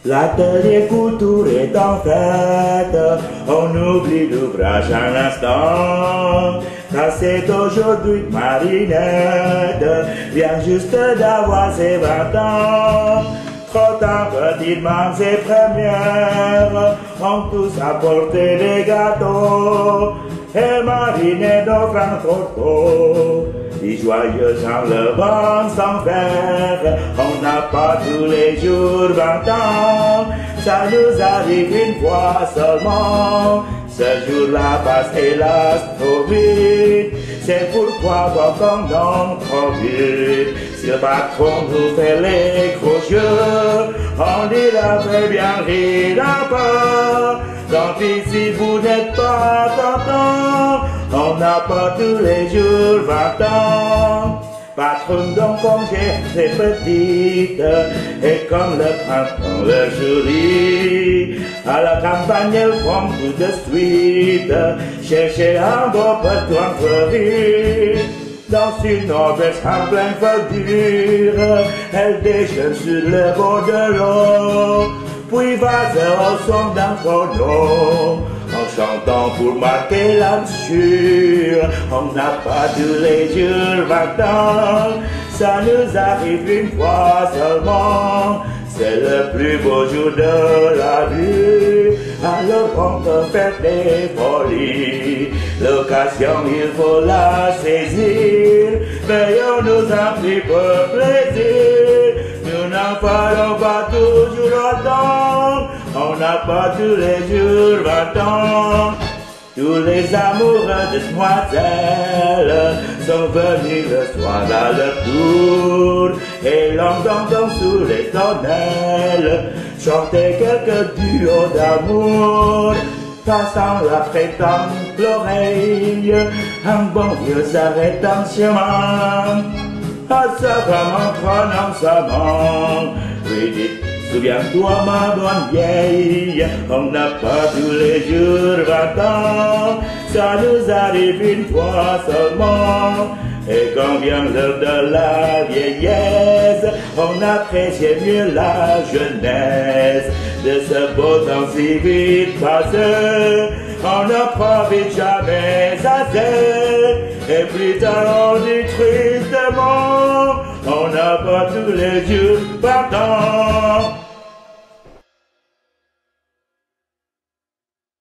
L'atelier couture est en fête, on oublie l'ouvrage un instant. Car c'est aujourd'hui que Marinette vient juste d'avoir ses 20 ans. Trop tard, petites mamans et premières ont tous apporté des gâteaux. Et Marinette offre un trophée. Les joyeux en le vent sans faire, on n'a pas tous les jours 20 ans, ça nous arrive une fois seulement. Ce jour-là passe hélas trop vite, c'est pourquoi quand on profite. Si le patron nous fait les gros yeux, on dira très bien rire un peu. Tant pis si vous n'êtes pas content, on n'a pas tous les jours 20 ans. Patron donc congé, c'est petite, et comme le printemps le sourit, à la campagne elles font tout de suite, chercher un beau patois fleuri. Dans une auberge en pleine verdure, elle déjeune sur le bord de l'eau, puis va au son d'un phono, en chantant pour marquer la mesure. On n'a pas tous les jours 20 ans, ça nous arrive une fois seulement. C'est le plus beau jour de la vie, alors on peut faire des folies. L'occasion, il faut la saisir, veillons nous un petit peu plaisir. Nous n'en parlons pas toujours autant, on n'a pas tous les jours 20 ans. Tous les amoureux de demoiselles sont venus le soir à leur tour, et l'entendant sous les tonnelles chanter quelques duos d'amour. Passant la prétendent l'oreille, un bon vieux s'arrête en chemin, à sa femme en prenant sa main, lui dit: souviens-toi ma bonne vieille, on n'a pas tous les jours 20 ans, ça nous arrive une fois seulement. Et quand vient l'heure de la vieillesse, on apprécie mieux la jeunesse. De ce beau temps si vite passé, on ne profite jamais assez. Et plus tard on dit tristement, on n'a pas tous les jours 20 ans.